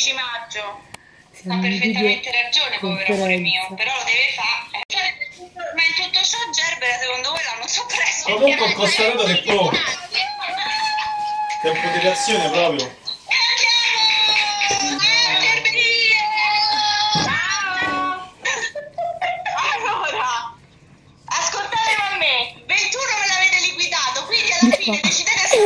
15 maggio. Ha perfettamente ragione, povero amore mio, però lo deve fare. Ma in tutto ciò Gerbera secondo voi l'hanno soppresso? Comunque ho costato che poco. Tempo di reazione proprio. Allora, ascoltatemi a me, 21 me l'avete liquidato, quindi alla fine decidete se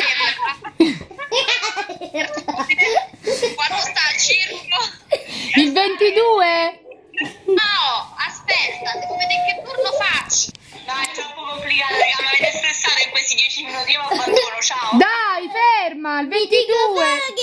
quando sta il circo? Il 22? No, aspetta, devo vedere che turno faccio. No, è troppo complicato, raga, mi avete stressato in questi 10 minuti, io abbandono, ciao. Dai, ferma, il 22!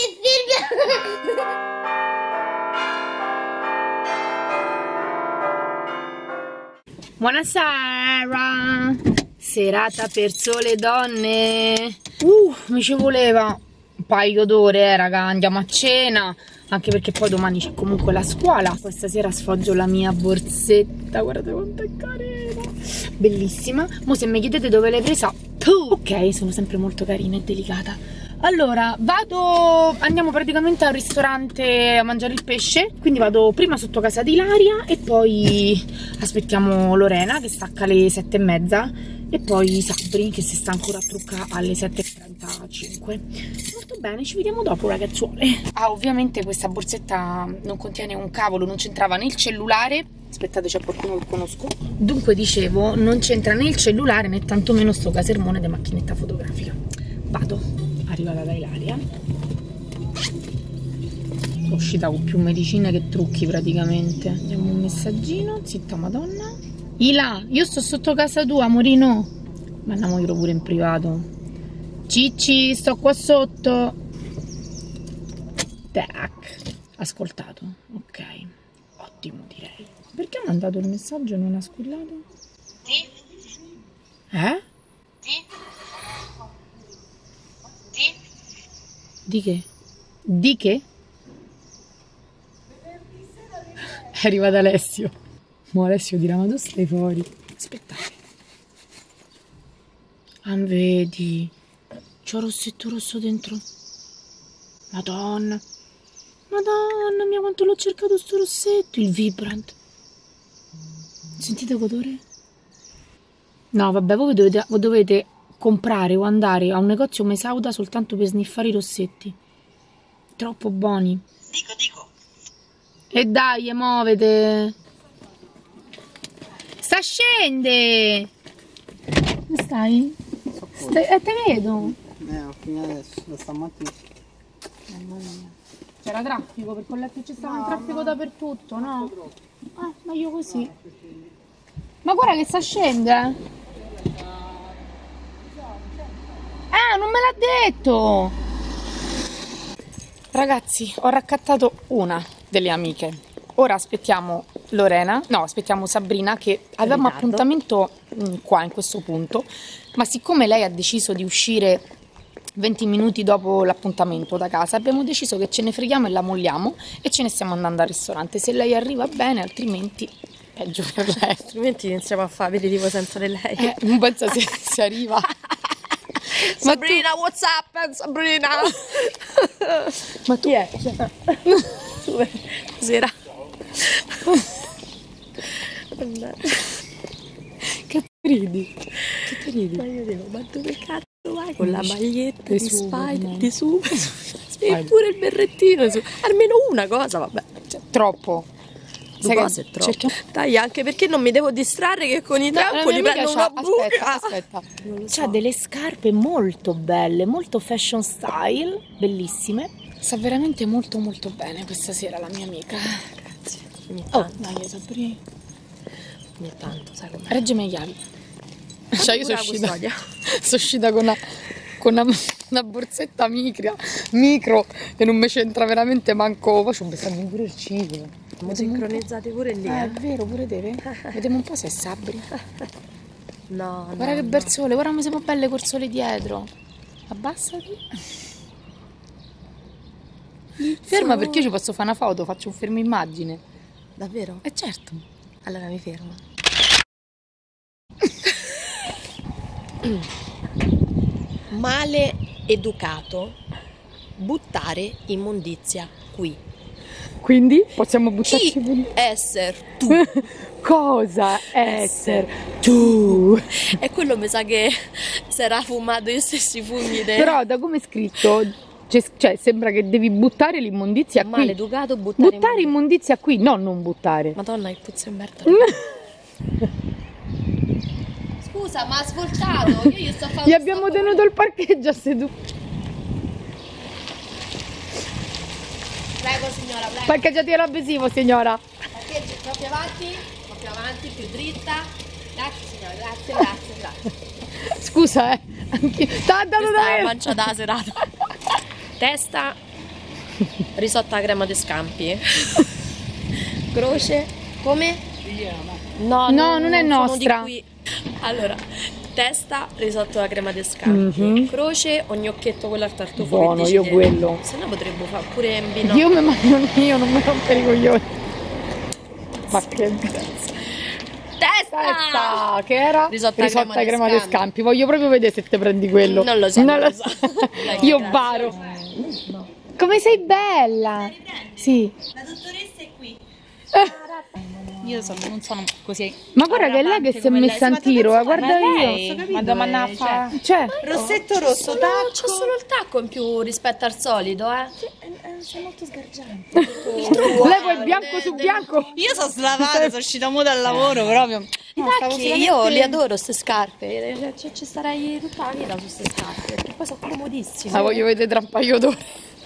Buonasera! Serata per sole donne. Mi ci voleva un paio d'ore, raga, andiamo a cena. Anche perché poi domani c'è comunque la scuola. Questa sera sfoggio la mia borsetta. Guardate quanto è carina. Bellissima. Mo se mi chiedete dove l'hai presa, ok, sono sempre molto carina e delicata. Allora, andiamo praticamente al ristorante a mangiare il pesce. Quindi vado prima sotto casa di Ilaria e poi aspettiamo Lorena che stacca alle 7:30. E poi Sabri che si sta ancora a truccare alle 7:35. Molto bene, ci vediamo dopo ragazzuole. Ovviamente questa borsetta non contiene un cavolo, non c'entrava né il cellulare. Aspettate, c'è qualcuno che conosco. Dunque dicevo, non c'entra né il cellulare né tantomeno sto casermone di macchinetta fotografica. Vado, arrivata da Ilaria. Sono uscita con più medicine che trucchi praticamente. Diamo un messaggino, zitta madonna. Ila, io sto sotto casa tua, amorino. Mandiamolo pure in privato. Cicci, sto qua sotto. Tac. Ascoltato. Ok. Ottimo, direi. Perché ha mandato il messaggio e non ha squillato? Sì? Eh? Sì? Sì? Di che? Di che? È arrivato Alessio. Mo Alessio dirà, ma tu stai fuori. Aspettate. Vedi. C'ho rossetto rosso dentro. Madonna. Madonna mia, quanto l'ho cercato sto rossetto. Il Vibrant. Sentite l'odore? No, vabbè, voi dovete comprare o andare a un negozio Mesauda soltanto per sniffare i rossetti. Troppo buoni. Dico. E dai, muovete. Sta scende! Dove stai? Te vedo! Ho finito adesso, da stamattina. Mamma mia. C'era traffico, perché ho letto che c'è stato un traffico dappertutto, no? Ah, meglio così. Ma guarda che sta scendendo! Ah, non me l'ha detto! Ragazzi, ho raccattato una delle amiche. Ora aspettiamo Lorena, no, aspettiamo Sabrina che avevamo appuntamento qua in questo punto, ma siccome lei ha deciso di uscire 20 minuti dopo l'appuntamento da casa, abbiamo deciso che ce ne freghiamo e la molliamo e ce ne stiamo andando al ristorante. Se lei arriva bene, altrimenti peggio per lei. Altrimenti iniziamo a fare aperitivo senza di lei. Non penso se arriva. Sabrina, tu... what's up, Sabrina? Ma tu è? Sera. Che ridi? Che ti ridi? Ma io dico, ma dove cazzo vai con la maglietta di Spider, di su e pure il berrettino su. Almeno una cosa, vabbè. Cioè, troppo. Due cose è troppo. Dai, anche perché non mi devo distrarre che con i trampoli prendo una buca. Aspetta. C'ha delle scarpe molto belle, molto fashion style, bellissime. Sta veramente molto molto bene questa sera la mia amica. Grazie. Oh, dai, Sabrina. Ogni tanto, sai com'è. Reggimi le chiavi. Cioè io sono uscita con una borsetta micro e non mi c'entra veramente manco. Poi ci ho messo pure il cibo. Siamo sincronizzati pure lì. È vero, pure te. Vediamo un po' se è Sabri. No, guarda che bel sole, guarda come siamo belle col sole dietro. Abbassati. Ferma perché io ci posso fare una foto, faccio un fermo immagine. Davvero? Certo. Allora mi fermo. Male educato buttare immondizia qui. Quindi possiamo buttarci Chi esser tu? Cosa esser tu? E quello mi sa che sarà fumato gli stessi funghi Però da come è scritto, cioè sembra che devi buttare l'immondizia qui. maleducato Buttare immondizia qui, no, non buttare. Madonna, che puzza di merda. Scusa, ma ha svoltato. Io gli sto facendo. Gli abbiamo tenuto il parcheggio a seduto. Prego signora, prego. Parcheggiati all'avvisivo, signora. Parcheggi proprio avanti, più dritta. Grazie signora, grazie. Scusa, t'ha dato da Questa è me. la mancia da serata. Testa, risotto alla crema di scampi. Croce, come? No, non è sono nostra. di qui. Allora, testa, risotto alla crema di scampi. Croce o gnocchietto quello al tartufo. Buono, che io decide. quello. Se no potremmo fare pure in bino. Io mi mangio io, non mi rompere i coglioni. Ma che testa! Che era? Risotto alla crema di scampi. Voglio proprio vedere se te prendi quello. Non lo so. Io baro. Come sei bella! Sì. La dottoressa è qui. Io non sono così. Ma guarda che è lei che si è messa in tiro, guarda io. Ma domanda a fa. Cioè, Rossetto rosso, tacco. C'è solo il tacco in più rispetto al solito, Sei molto sgargiante. lei vuoi bianco su bianco? Io sono slavata, sono uscita mo dal lavoro proprio. No, stavo io li adoro queste scarpe, ci starei tutta la vita su queste scarpe, perché poi sono comodissime. La voglio vedere tra un paio d'ore.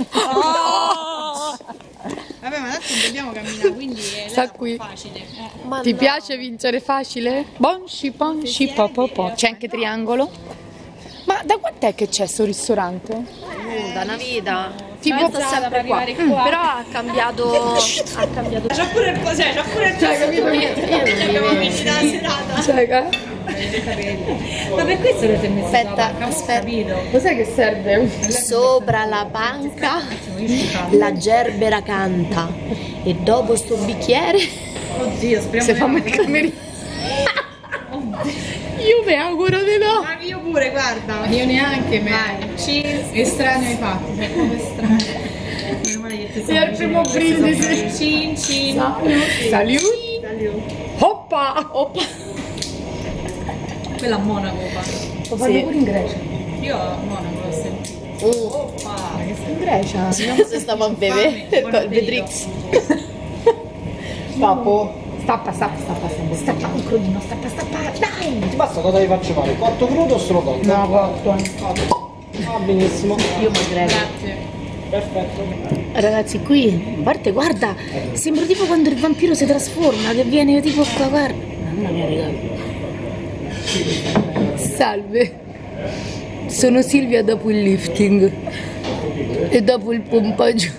Vabbè, ma adesso dobbiamo camminare, quindi Sta qui. facile. Ma Ti no. piace vincere facile? Bonci, ponci, po, po, po. C'è anche triangolo? Ma da quant'è che c'è sto ristorante? Da una vita. Tipo Sta sempre qua. Però ha cambiato. C'ha pure il cos'è, c'ha pure il capito? Io abbiamo amici da serata. Cioè, Ma per questo lo sei messo Aspetta. cos'è che serve? Sopra la panca la gerbera canta. E dopo sto bicchiere. Oddio, speriamo Se fammi il camerino. Io mi auguro di no. Ma io pure, guarda. Io neanche me. Cheers. Estraneo ai fatti, sei proprio estraneo. Meno male che ti sei È il primo brindisi. Cin cin. Salut. Hoppa. Quella a Monaco fa. Lo fanno pure in Grecia. Io a Monaco l'ho sentito. In Grecia? Vediamo se stiamo a bere. Il Vedrix. Stappo. Stappa un crodino, stappa, dai! Ti basta cosa vi faccio fare? Cotto crudo o solo cotto? No, cotto. Ah, benissimo. Io mangerei. Grazie. Perfetto. Ragazzi, qui, a parte, guarda, sembra tipo quando il vampiro si trasforma, che viene tipo qua, guarda. Mamma mia, raga. Salve. Sono Silvia dopo il lifting e dopo il pompaggio.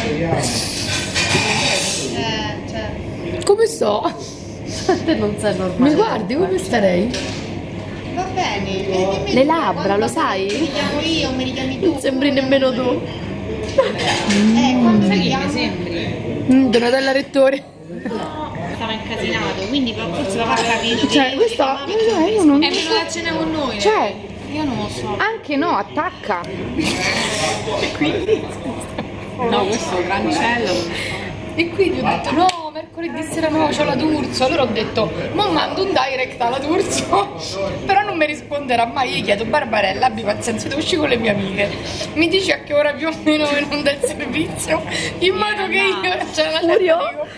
Come sto? Te non sei normale. Mi guardi, come starei? Va bene. Le labbra, lo sai? Mi chiamo io, me li chiami tu. Non sembri nemmeno tu. Quando Sai mi che mi chiamo? sembri? Donatella Rettore. Stava incasinato, quindi forse lo ha capito. Cioè, questa, io non È venuto a cena con noi. Cioè, Io non lo so. anche no, attacca. No, questo è granicello. E quindi ho detto no, mercoledì sera no, c'ho la D'Urso. Allora ho detto, ma mando un direct alla D'Urso. Però non mi risponderà mai. Io chiedo, Barbarella, abbi pazienza, devo uscire con le mie amiche. Mi dici a che ora più o meno è non del servizio? In modo che io, cioè, la gente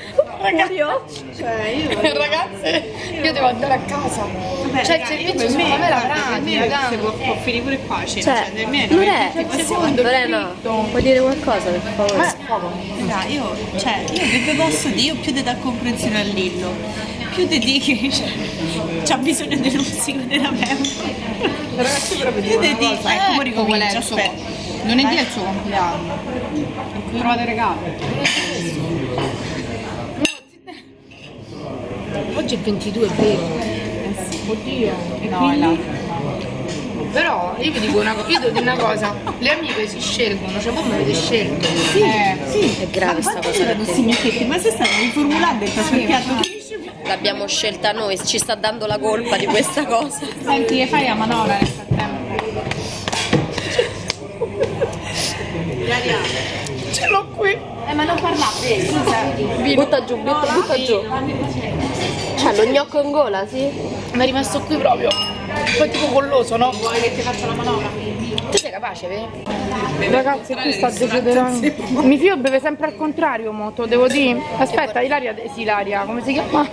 ragazze, io devo andare a casa. Cioè il servizio secondo me la pratica. Può finire pure qua, Cioè, nemmeno. Lorena, puoi dire qualcosa per favore? Raga, io che posso dire, io più di dar comprensione a Lillo, più di dire che c'ha bisogno di uno psicoterapeuta. Ragazzi, però Più di dire, come ricomincia, aspetta. Lunedì è il suo compleanno. Trovate regalo. Oggi è 22, è vero. Oddio. E quindi? Però io vi dico una cosa, le amiche si scelgono, cioè voi mi avete scelto. Sì. È grave sta cosa per te. Ma se stai riformulando il tuo piatto? L'abbiamo scelta noi, ci sta dando la colpa di questa cosa. Senti, che fai la manovra nel frattempo? Ce l'ho qui. Ma non parlate, scusa. Butta giù, butta giù. Cioè, lo gnocco in gola, sì? Mi è rimasto qui proprio. Poi tipo colloso, no? Vuoi che ti faccia la manovra? Tu sei capace, vedi? Ragazzi, qui sta desiderando. Mi fio beve sempre al contrario, mo, te lo devo dire. Aspetta, Ilaria, sì, Ilaria, come si chiama?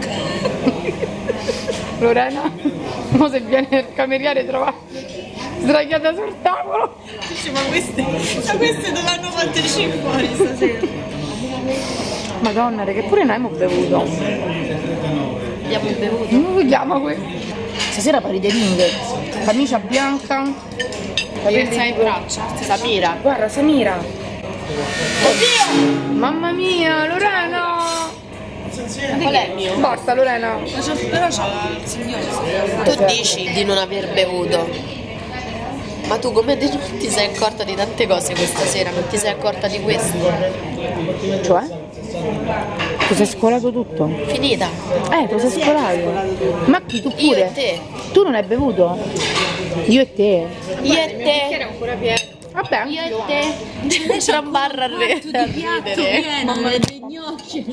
Lorena? Mo se viene il cameriere trova sdraiata sul tavolo. Dice, ma queste non l'hanno fatte uscire fuori stasera. Madonna, che pure noi abbiamo bevuto. Abbiamo bevuto. Come si chiama qui? Stasera pari dei ringhe. Camicia bianca. Pensa in braccia. Samira. Guarda, Samira. Oddio! Mamma mia, Lorena! Qual è il mio? Basta, Lorena. Però c'ha il signore. Tu dici di non aver bevuto, ma tu come non ti sei accorta di tante cose questa sera? Non ti sei accorta di questo? Cioè? Ti sei scolato tutto? Finita. Ti sei scolato. Ma chi, tu pure? Io e te. Tu non hai bevuto? Io e te. Io e te. Ancora pieno. Vabbè, Io e te. C'è un bar a ridere. Mamma dei gnocchi.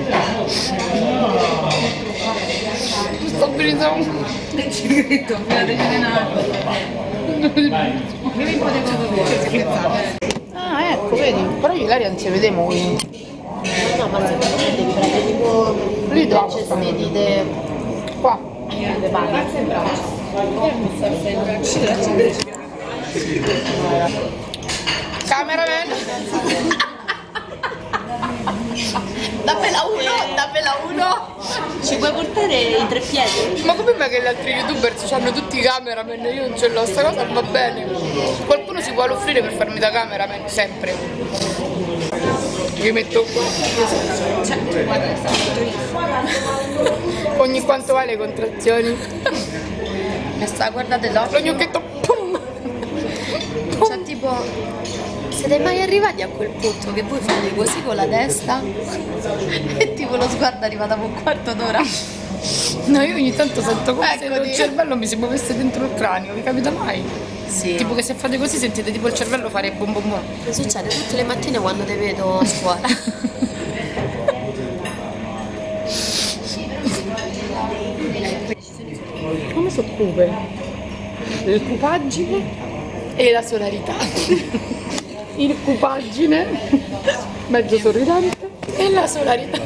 sto brisando. Ci credo, me la Ah, ecco, vedi. Però io e Ilaria non ci vediamo quindi. No, ma secondo me devi prendere tipo Lì dove? cestini de... Qua. le palle. Cameraman. Dammela uno. Ci puoi portare i tre piedi? Ma come mai che gli altri youtuber hanno tutti i cameraman? Io non ce l'ho, sta cosa va bene. Qualcuno si vuole offrire per farmi da cameraman, sempre. Mi metto qua. Ogni quanto va le contrazioni? Guardate l'occhio. Lo gnocchetto. Pum. Cioè tipo... Siete mai arrivati a quel punto che voi fate così con la testa e tipo lo sguardo arriva dopo un quarto d'ora? No, io ogni tanto sento come se il Eccoti. cervello mi si muovesse dentro il cranio, vi capita mai? Sì. Tipo che se fate così sentite tipo il cervello fare bom bom bom. Mi succede tutte le mattine quando te vedo a scuola. Come si occupa? L'occupaggine e la solarità. L'incubaggine, mezzo sorridente, e la solarità.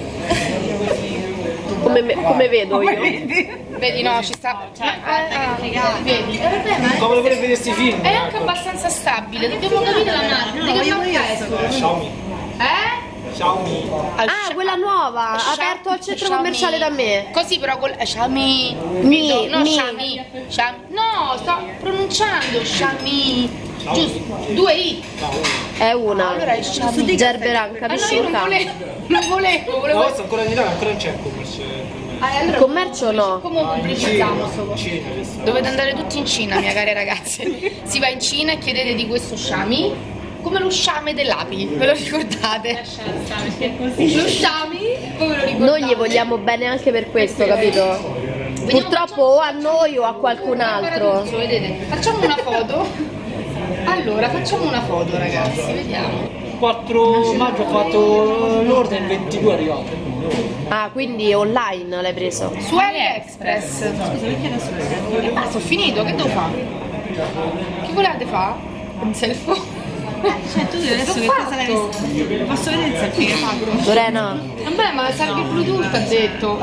Come vedo io? Vedi, no, ci sta. Vedi? Come lo vedere questi film? È anche abbastanza stabile, dobbiamo capire la marca. Che marca è? Xiaomi. Xiaomi. Ah, quella nuova, aperto al centro commerciale da me. Così però con Xiaomi. Mi. Xiaomi. No, sto pronunciando Xiaomi. Giusto, 2 I. È una. Allora è Xiaomi. Gerberan, No, capisci io un non cazzo? volevo. No, questo ancora in Italia, ancora non c'è il commercio. Allora, Il commercio no. come pubblicizziamo sto? Cina, adesso. Dovete andare tutti in Cina, mie care ragazze. Si va in Cina e chiedete di questo Xiaomi, come lo sciame dell'api, ve lo ricordate? Lo Xiaomi, come lo ricordate? Noi gli vogliamo bene anche per questo, capito? Purtroppo o a noi o a qualcun altro. Vedete? Facciamo una foto. Allora, facciamo una foto, ragazzi, vediamo. 4 maggio ho fatto l'ordine, il 22 è arrivato. Ah, quindi online l'hai preso? Su AliExpress. E basta, ho finito, che devo fare? Che volete fare? Un selfie? Cioè tu adesso che cosa l'hai visto? Posso vedere il selfie che hai fatto? Lorena, Vabbè, ma salvi il Bluetooth, ha detto.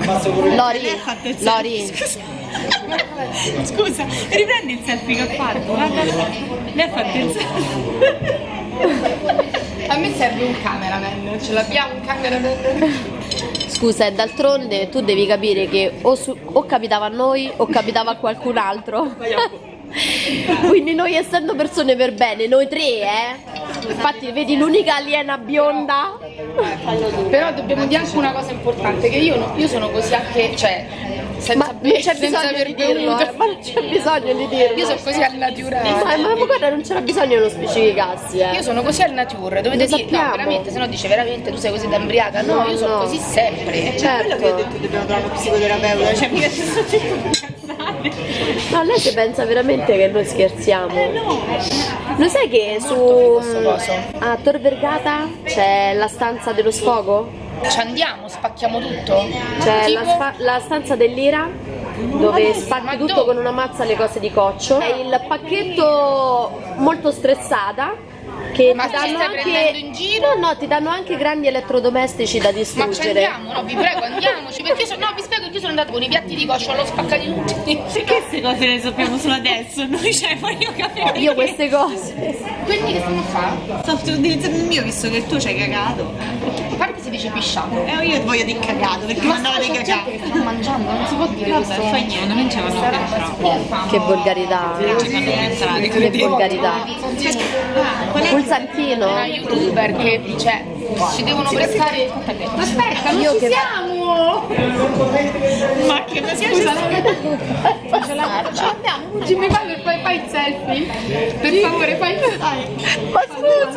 Lori, Scusa, riprendi il selfie che ho fatto. Guarda, lei ha fatto il selfie. A me serve un cameraman, ce l'abbiamo un cameraman? scusa, e d'altronde tu devi capire che o capitava a noi o capitava a qualcun altro. Quindi noi essendo persone per bene, noi tre, infatti vedi l'unica aliena bionda. Però dobbiamo dire anche una cosa importante, che io sono così anche, cioè, senza, Ma non c'è senza bisogno aver di dirlo, bevuto. ma non c'è bisogno di dirlo. Io sono così al naturale. Ma guarda, non c'era bisogno di non specificarsi, Io sono così al nature, dovete Lo dire, no, sappiamo. veramente, se no dice veramente tu sei così da embriaca. No, io sono no. così sempre. Certo. Dobbiamo trovare uno psicoterapeuta, cioè mica ci sto dicendo cazzate. Ma lei si pensa veramente che noi scherziamo? No, Lo sai che su a Tor Vergata c'è la stanza dello sfogo? Ci andiamo, spacchiamo tutto? C'è Tipo? la stanza dell'Ira dove spacchi tutto dove? con una mazza le cose di coccio. È il pacchetto molto stressata che Ma ti ci danno stai prendendo anche in giro? No, ti danno anche grandi elettrodomestici da Ma ci distruggere. andiamo, no, vi prego, andiamoci, perché no, vi spiego che io sono andata con i piatti di coscio, l'ho spaccati tutti. Perché queste cose le sappiamo solo adesso? Noi ce le voglio capire. Io queste cose. Quindi che stiamo a fare? Sto utilizzando il mio visto che il tuo ci hai cagato. A parte si dice pisciato. Io voglio di cagato perché Ma mandava c'è di gente cagato. che sta mangiando, non si può dire Vabbè, questo. fai niente, non ce vanno a pensare. Che volgarità. Ci fanno pensare. Che volgarità. Qual è? Pulsantino. Una youtuber che dice ci devono prestare. Aspetta, non Io ci che- siamo! Ma che ma Scusa, ci andiamo, ci mi fai il selfie? Per favore, fai. Ma scusa!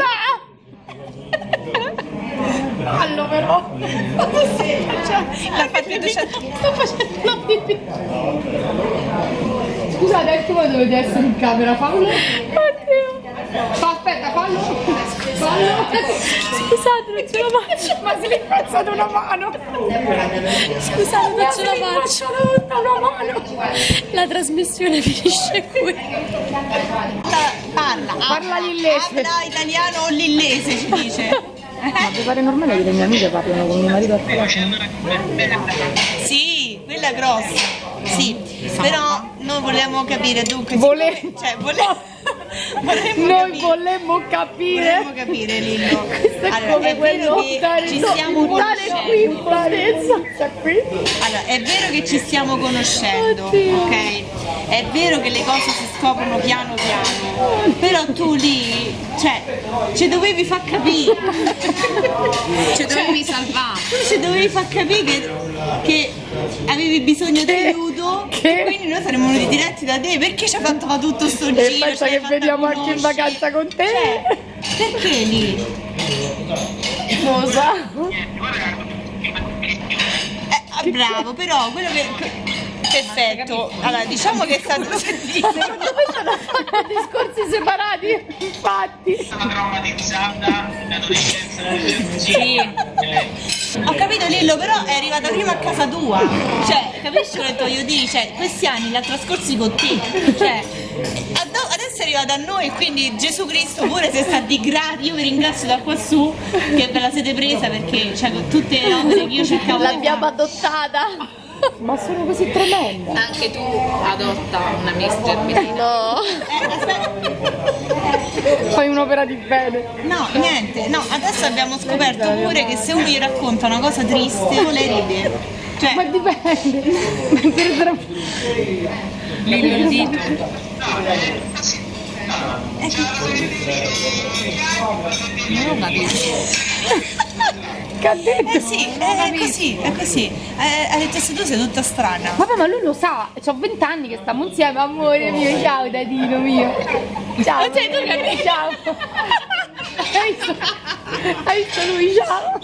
Fallo però! l'ha fatto Sto facendo la pipì! Scusate, anche voi dovete essere in camera, fallo! Oddio! Aspetta, fallo! Fallo! Scusate, non ce la faccio. Ma se l'è impazzato una mano! Scusate, non ce la faccio. faccio! Tutta una mano! La trasmissione finisce qui. Parla l'illese. Parla italiano o l'illese si dice. Ma mi pare normale che le mie amiche parlano con mio marito al telefono? Sì, quella è grossa. Sì, però noi vogliamo capire dunque. Noi volemmo volemmo capire Lillo. Questo è Allora, come è vero quello che ci stiamo conoscendo. qui. Allora, è vero che ci stiamo conoscendo, ok? È vero che le cose si scoprono piano piano, però tu lì, cioè, ci dovevi far capire. Ci dovevi salvare. Tu ci dovevi far capire che avevi bisogno di aiuto e quindi noi saremmo venuti diretti da te. Perché ci hai fatto fa tutto sto giro? E pensa ci hai che fatta veniamo anche in conoscere? vacanza con te? Cioè, perché lì? Cosa? Bravo, però quello che... Perfetto, allora diciamo che è stato... Secondo me sono fatti discorsi separati, infatti. traumatizzata l'adolescenza. Sì. Ho capito Lillo, però è arrivata prima a casa tua. Cioè, capisci quello che voglio dire? Cioè, questi anni li ha trascorsi con te. Cioè, adesso è arrivata a noi, quindi Gesù Cristo pure se sta di gradi, io vi ringrazio da qua su che ve la siete presa perché cioè, con tutte le opere che io cercavo di L'abbiamo fare. adottata. Ma sono così tremenda. Anche tu adotta una Mister Belinda. No. Aspetta. Fai un'opera di bene. No, niente, no, adesso abbiamo scoperto pure che se uno gli racconta una cosa triste, lei ride. Cioè, Ma dipende. Lillo il dito. Non ho capito. Che ha detto? sì, è così, è così. Ha detto se tu sei tutta strana. Vabbè, ma lui lo sa, ho 20 anni che stiamo insieme, amore mio, ciao dadino mio. Ciao. Ciao. Hai visto lui, ciao.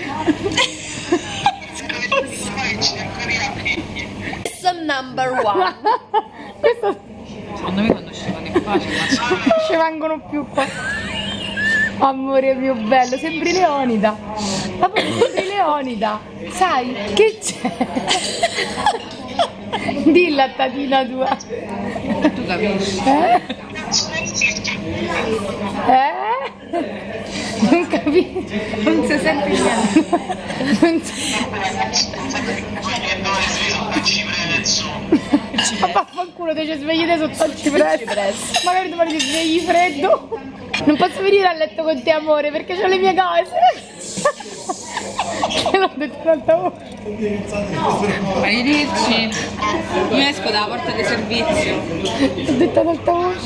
Lesson number one. Questo Secondo me quando scivano è facile, ma non ci vengono più qua. Amore mio bello, sembri Leonida. Vabbè, sembri Leonida. Sai, che c'è? Dilla a tatina tua. tu capisci. Non capisco. Non si sente niente. Non si... Ma vaffanculo, te ci svegli te sotto al cipresso. Magari domani ti svegli freddo. Non posso venire a letto con te, amore, perché ho le mie cose. Che l'ho detto tanta volte. Arrivederci. Io esco dalla porta di servizio. L'ho detto tanta voce.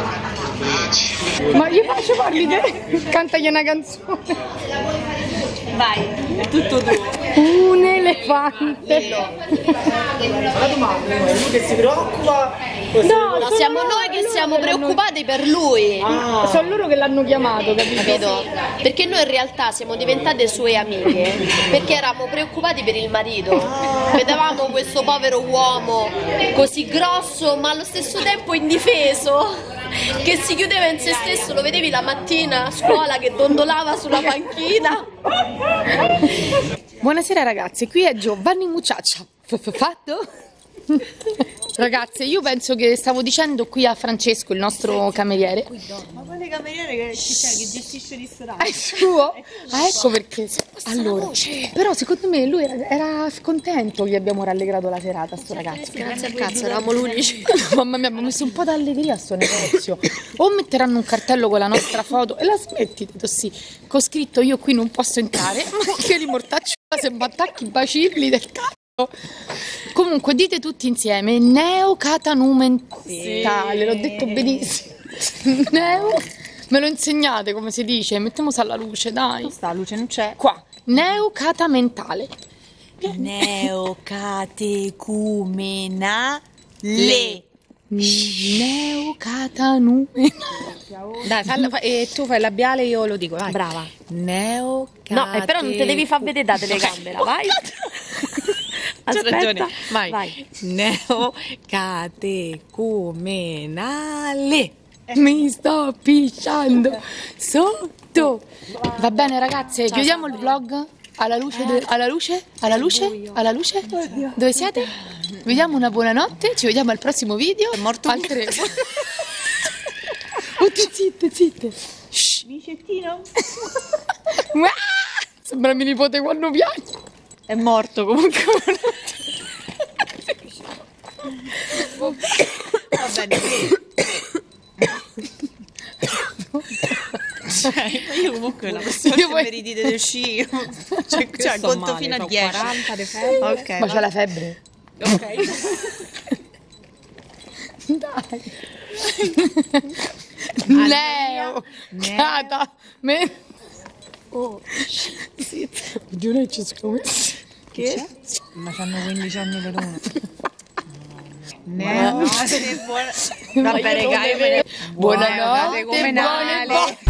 Ma io faccio parli te. Cantagli una canzone. Vai, è tutto tuo. Un elefante. La domanda è lui che si preoccupa? No, siamo noi che siamo preoccupati per lui. Sono loro che l'hanno chiamato, Capito? Perché noi in realtà siamo diventate sue amiche perché eravamo preoccupati per il marito. Vedevamo questo povero uomo così grosso ma allo stesso tempo indifeso, che si chiudeva in se stesso, lo vedevi la mattina a scuola che dondolava sulla panchina. Buonasera ragazzi, qui è Giovanni Mucciaccia. Fatto? Ragazze, io penso che stavo dicendo qui a Francesco, il nostro cameriere. Ma quale cameriere che gestisce il ristorante? È suo? Ah, ecco perché. Allora, però secondo me lui era contento che abbiamo rallegrato la serata a sto ragazzo. Grazie al cazzo, eravamo l'unici. Mamma mia, abbiamo messo un po' d'allegria a sto negozio. O metteranno un cartello con la nostra foto e la smetti, sì. Con scritto io qui non posso entrare, ma che li mortacci se battacchi i bacilli del cazzo. Comunque dite tutti insieme neocatanumentale, l'ho detto benissimo. Me lo insegnate come si dice? Mettiamo alla luce, dai. Sta luce non c'è. Qua, neocatamentale. Neocatecumenale. Neocatanumentale. Dai, e tu fai il labiale, io lo dico, vai. Brava. Neocate... No, però non te devi far vedere da telecamera, vai. C'ho ragione, Vai. vai. Neocatecumenale. Mi sto pisciando sotto. Va bene ragazze, chiudiamo il vlog alla luce, alla luce, alla luce, alla luce. Dove siete? Vediamo una buonanotte, ci vediamo al prossimo video. È morto altre. Oddio, zitte, zitte. Bicettino? Sembra mio nipote quando piange. È morto comunque. Va bene. Cioè, io comunque la prossima volta mi ridite del sci. Cioè conto fino a 10. 40 di febbre. Ok. Ma c'è la febbre. Ok. Dai. Leo. Cata. Oh, Giuro che ci scommesso. Che? Ma c'hanno 15 anni le lune. Buonanotte. Va bene, Buonanotte, buone